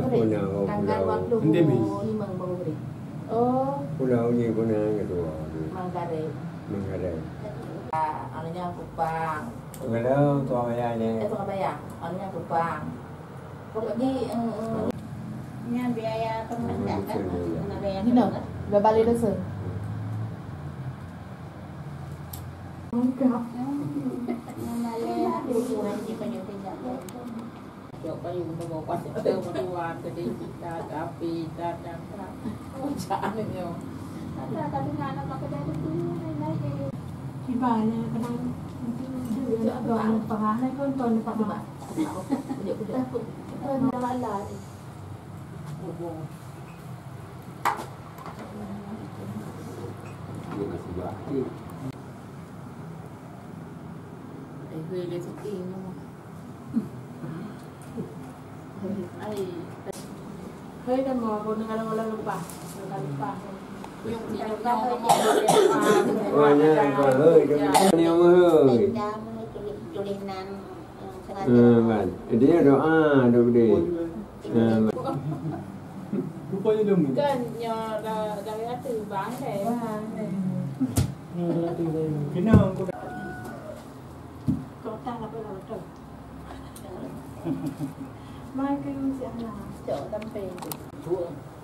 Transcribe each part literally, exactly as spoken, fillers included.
deh. Kangkar waktu limang bau deh. Oh. Pulau ni guna gitu. Manggarai. Manggarai. Ah, anunya Kupang. Kalau tua bayar ni. Eh, tua bayar. Anunya Kupang. Pokoknya Nya biaya pengadaan kan. Biaya. Gino, udah balik dah se. Lengkap. Namanya hubungan di penyedia. Chỗ có dùng nó một quan tư một đôi quan từ đi ta cà phê ta ta ta không trả được nhiều. Ada tapi nggak ada pakai dari itu lagi. Ibanya kadang doang pengahan kan tuan Pak Mak. Dia udah Tuan malah Dia masih baik. Để về để thực hiện luôn. Ai Hei kan mau kau dengar orang lupa, dengar lupa. dùng gì Kalau đâu kau nhau jadi Oh ni kau hơi, ni yang hơi. jam tulisan Hmm, kan. Dia doa, doa dia. Hmm. Rupanya demi. Kan nhờ là là từ bán để Kena aku dah. Kau tak apa lah tu. Mai cái siapa? chợ Tâm Tiền Thua.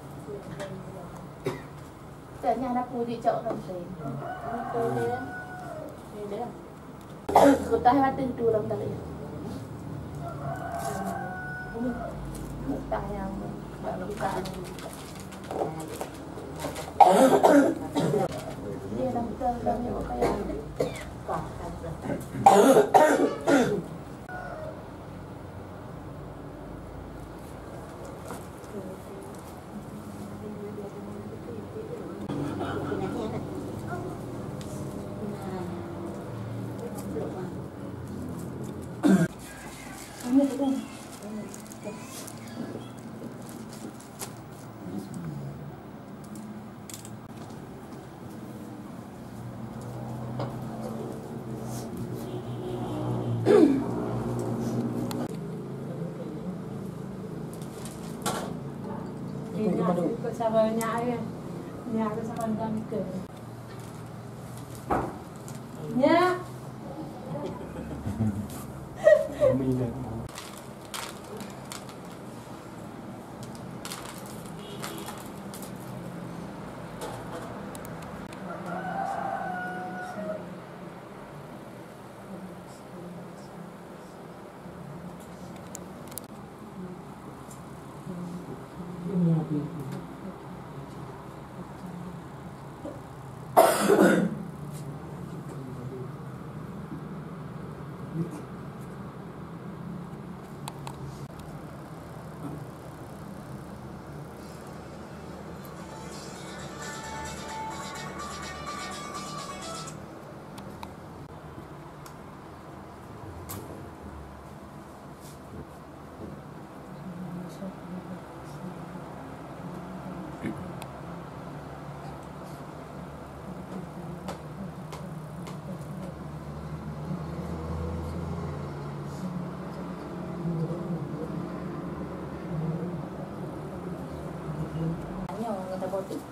Tại nhà đã vui đi chợ làm gì? tôi đến đi đến Người ta hay tin tu làm gì? Người ta yang baru kita dia làm cơ làm nhiều cái quả Sama nyai, nyai tu sama dengan ke. Nya. Minat. người ta vô tình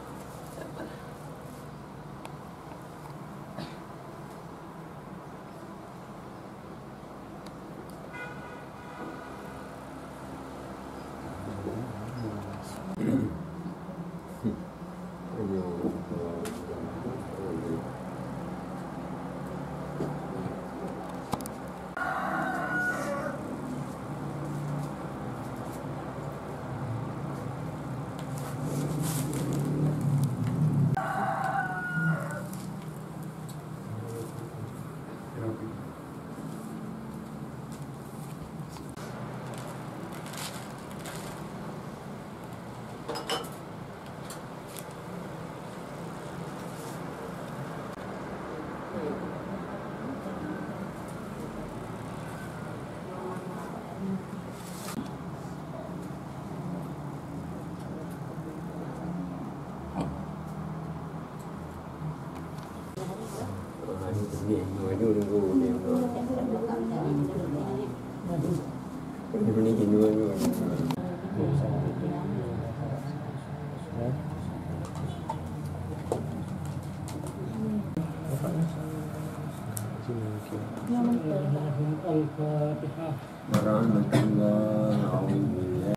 Niệm nói đưa đừng ngủ niệm nói Ini ini nuôi nuôi Yang mentah. Al-Fatihah. Warahmatullah. Alhamdulillah.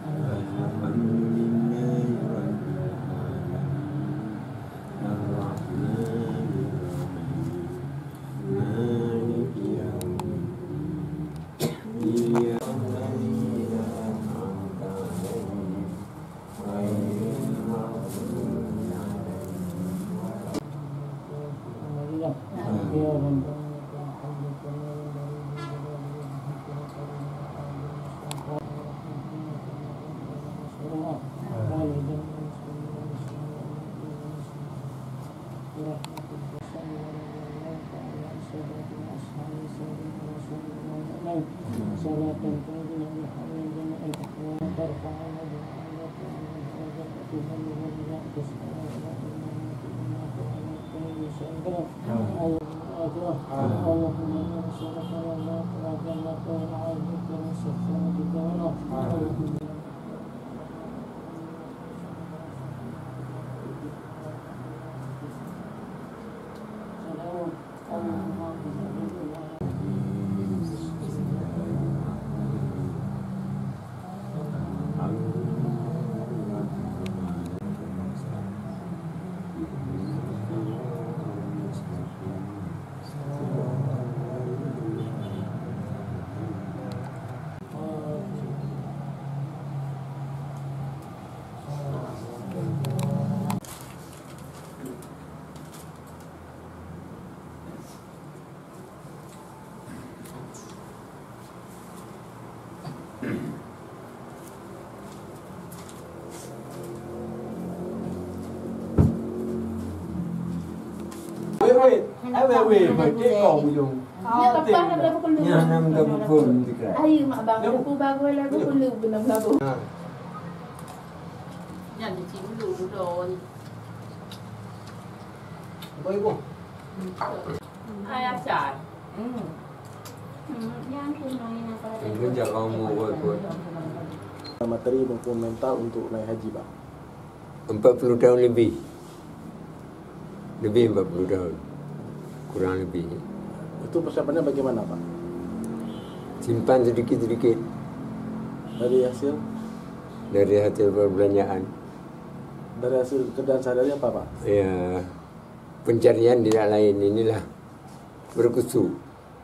Wait, wait, wait, wait, wait, dia kau bujung. Dia lepas dah berapa puluh. Yang enam double phone dekat. Ayo mak bang, aku bagus lah berapa puluh benar bagus. Yang di sini dulu don. Apa ibu? Ayah cai. Hmm, yang kunoi nak pada. Ini jangan mau buat buat. Materi maupun mental untuk naik haji, Pak. Empat puluh tahun lebih. Lebih empat puluh tahun. Kurang lebih. Itu persiapannya bagaimana, Pak? Simpan sedikit-sedikit Dari hasil dari hasil perbelanjaan. dari hasil kerjaan sehari-hari apa, Pak? Ya, pencarian tidak lain inilah berkusuk.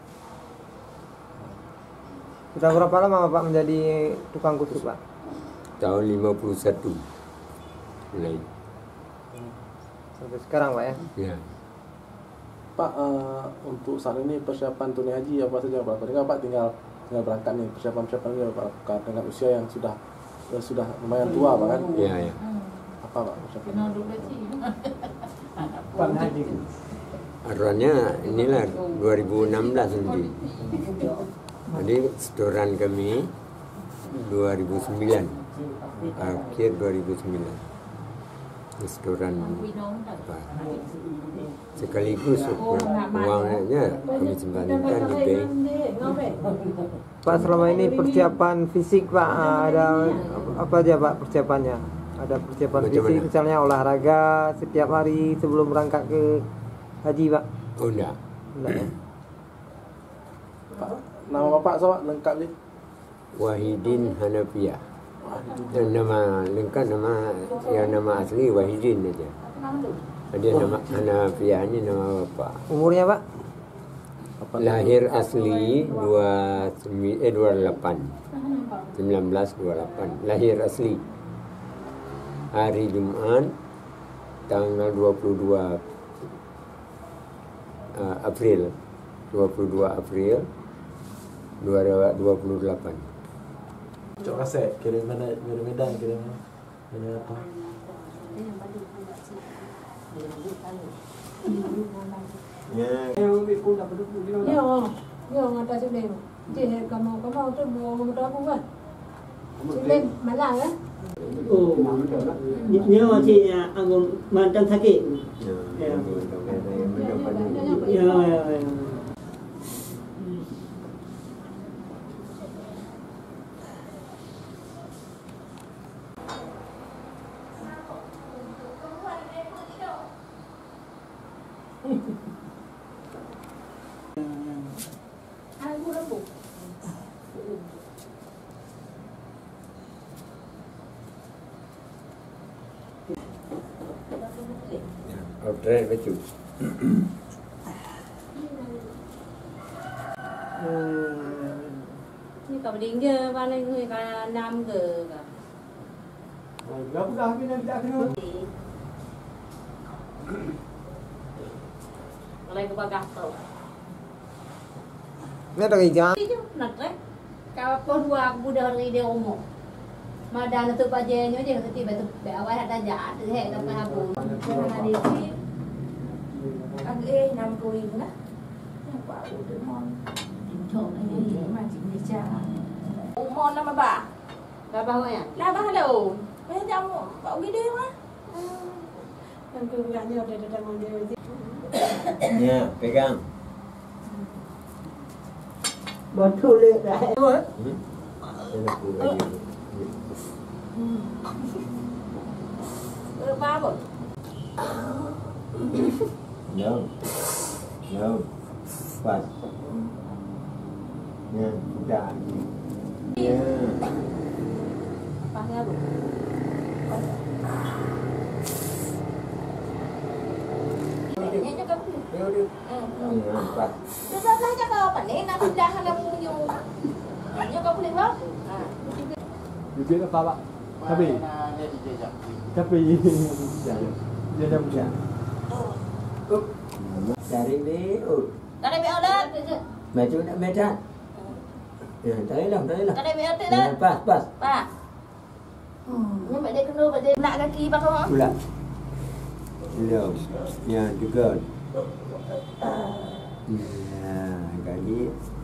Sudah berapa lama Bapak menjadi tukang kusuk, Pak? Tahun lima puluh satu mulai. Sampai sekarang, Pak ya? Ya. Pak, uh, untuk saat ini persiapan tunai haji apa saja, Pak? Ketika Pak tinggal tinggal berangkat nih, persiapan-persiapan ini Pak, dengan usia yang sudah uh, sudah lumayan tua, Pak kan? Ya, ya. Apa, Pak, persiapan? Kena dulu sih. Pak Haji. Aruannya inilah dua ribu enam belas nanti. Jadi setoran kami dua ribu sembilan, akhir dua ribu sembilan. Setoran apa? Sekaligus uangnya kami simpankan di bank. Pak, selama ini persiapan fisik, Pak, ada apa aja, Pak, persiapannya? Ada persiapan Macam fisik, mana? misalnya olahraga setiap hari sebelum berangkat ke haji, Pak? Oh enggak. Enggak ya? Pak, nama Bapak sobat lengkap nih? Wahidin Hanafiah. Dan nama lengkap nama yang nama asli Wahidin aja. Dia nama Hanafiah ini nama bapak. Umurnya, Pak? Apa? Lahir asli dua eh dua delapan. sembilan belas dua puluh delapan. Lahir asli. Hari Jumat tanggal dua puluh dua uh, April. dua puluh dua April dua ribu dua puluh delapan. Cok kaset, kirim mana, kirim Medan, kirim mana apa? Yo, yo ngata sudah. Jadi kamu kamu tu mau mau apa kan? Sudah mana kan? Oh, nyawa si anggun mantan sakit. Ya, Ya, ya, ya. Aku rebu. Outline baju. Ni kau berdingga mana ni kan enam ke? Berapa dah habis nak tak kena? Kalau aku bagah tau. Ni ada kerja. Itu nak eh? Kau pun dua aku dah hari dia umur. Madan tu pajanya je ketika betul awal ada jahat tu hek tak aku. Hari ni aku eh enam puluh ribu lah. Apa aku tu mon. Thong ni macam ni cah. Umur nama ba? Labah ya? Labah lo. Macam jamu, bau gede mah. Aku enggaknya udah ada tangan dia. Ya, pegang. Betul le dah. Hmm. Enak pula dia. Ờ, ba rồi. No. No. Pas. Ya, dah. Ya. Pas ya, Bu. Ini juga Bu. Ya udah. Ya, pas. Sudah lah cakap apa ni? Nak dah nak punya. Ini kau boleh buat? Ah. Bibir apa pak? Tapi, tapi dia dah macam. Up. Cari ni. Up. Tak ada biar dah. Maju nak medan. Ya, tarik lah, tarik lah. Tak ada biar Ya, dah. pas, pas. Pak. Hmm, ni mak dia kena mak dia nak kaki pak kau. Pula. Hello. Ya, juga. Ya, kali.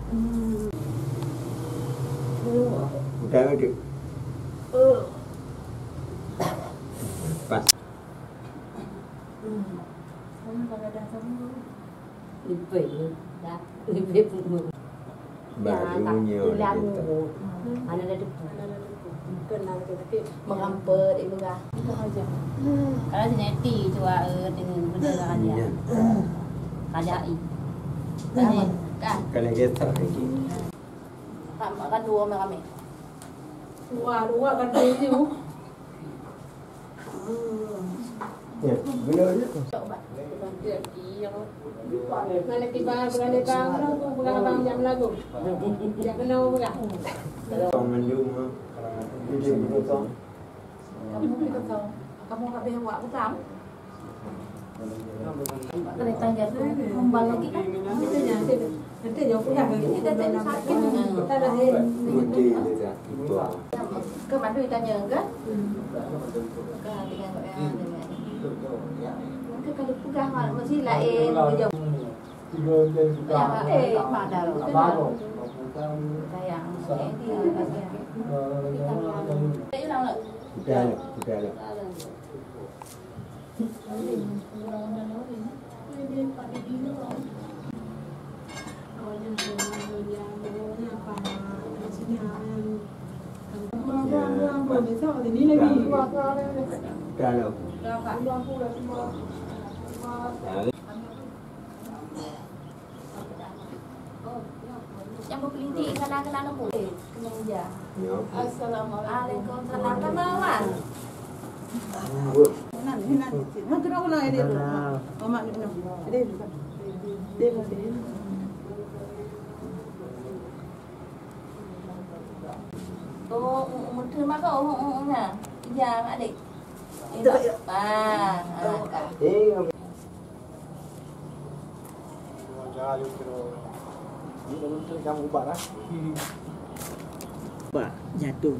Udah, udah. Ừ. Pas. Không còn là đang sống đi về đã đi về phụ Baru nhiều là lagu kita. ana ada Kenal ke tapi mengampet itu kan aja. kalau sineti coba dengan benda aja kadai kan Kalau kita lagi. tak makan dua sama kami Dua dua kan dia tu. Ya, benar. coba Mana tiba bukan dia bang lagu bukan abang jam lagu. Dia kenal bukan. Kalau mendung dia betul. kamu kita tahu kamu nggak bisa buat bukan keretanya tu kembali lagi kan Itu nya nanti jauh punya ini dah tak sakit Tak ada he. Putih dia itu. ke mana ditanya enggak kan dengan dengan Mungkin kalau pegang malam mesti lain jauh. Tiga dan juga. Eh, pada lo. Baru. Sayang, ini pasien. Kita ulang lagi. Sudah lah, sudah lah. Ini lagi. Sudah lah. Yang berpelintir kadang-kadang nak boleh kena ujar. Ya. Assalamualaikum. Salam kemawan. Nan nan. Nak kena kena dia tu. Mak ni kena. Dia tu. Dia tu. Oh, một thứ mắc không? Không nè. Dạ mẹ định. À, cả. Eh, Jangan lupa. Ini dalam kamu ubat lah. Pak jatuh.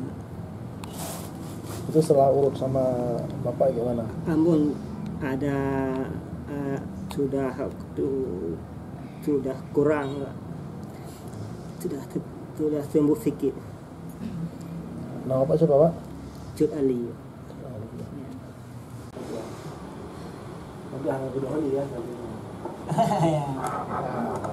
Itu setelah urut sama bapak gimana? Amun ada uh, sudah tu sudah kurang sudah sudah sembuh sikit. Nama bapak siapa pak? Cut Ali. Nanti hanya kedua kali ya.